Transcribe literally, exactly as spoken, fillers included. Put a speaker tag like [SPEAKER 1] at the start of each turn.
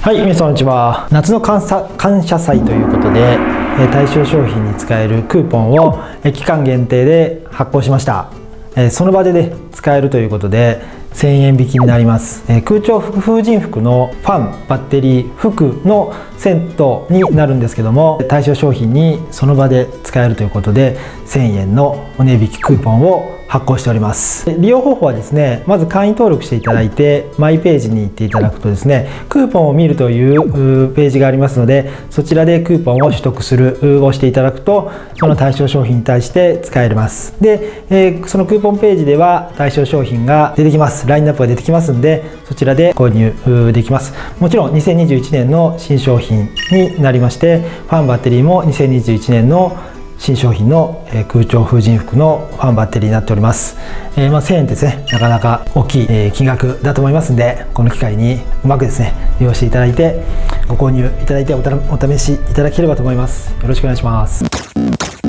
[SPEAKER 1] はい、皆さんこんにちは。夏の感謝、感謝祭ということで、え対象商品に使えるクーポンをえ期間限定で発行しました。えその場でね使えるということでせんえん引きになります。え空調風神服のファン、バッテリー、服のセットになるんですけども、対象商品にその場で使えるということでせんえんのお値引きクーポンを発行しております。利用方法はですね、まず会員登録していただいてマイページに行っていただくとですね、クーポンを見るというページがありますので、そちらでクーポンを取得するを押していただくとその対象商品に対して使えます。で、えー、そのクーポンページでは対象商品が出てきます。ラインナップが出てきますんで、そちらで購入できます。もちろんにせんにじゅういちねんの新商品になりまして、ファンバッテリーもにせんにじゅういちねんの新商品の空調風神服のファンバッテリーになっております。えー、まあせんえんですね、なかなか大きい金額だと思いますんで、この機会にうまくですね利用していただいてご購入いただいてお試しいただければと思います。よろしくお願いします。